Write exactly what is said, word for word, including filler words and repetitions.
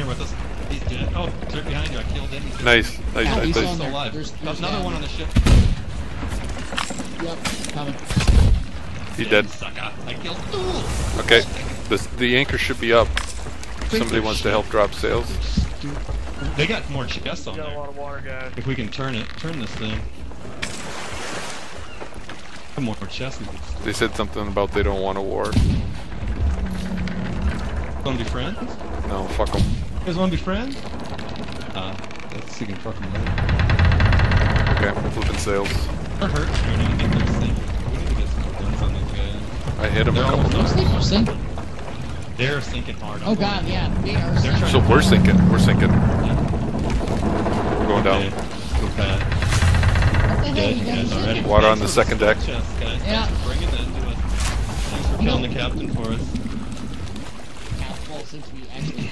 with us. He's dead. Oh, he's right behind you. I killed him. He's Nice, nice, Yeah, nice, he's nice. on still there. alive. There's- There's there's another down. one on the ship. Yep, coming. He dead. Sucker. I killed. Ooh. Okay, this, the anchor should be up. Somebody wants to help drop sails. They got more chests on Got a there. lot of water, guys. If we can turn it, turn this thing. Some more chests. They said something about they don't want a war. Wanna be friends? No, fuck them. You guys wanna be friends? Uh, let's see if we can fucking move. Okay, I'm flipping sails. We're hurt right now. I think they're sinking. We need to get some guns on these guys. I hit him a They're couple almost Those times. things are sinking. They're sinking hard. Oh god, yeah, they are They're sinking. trying So to- we're sinking, we're sinking. Yeah. We're going down. Okay. Go bad. What the hell Dead you guys guys already. sinking? Water on the Thanks for second deck. chest, guys. Yeah. Thanks for bringing that into us. Thanks for killing the captain for us. Well, since we actually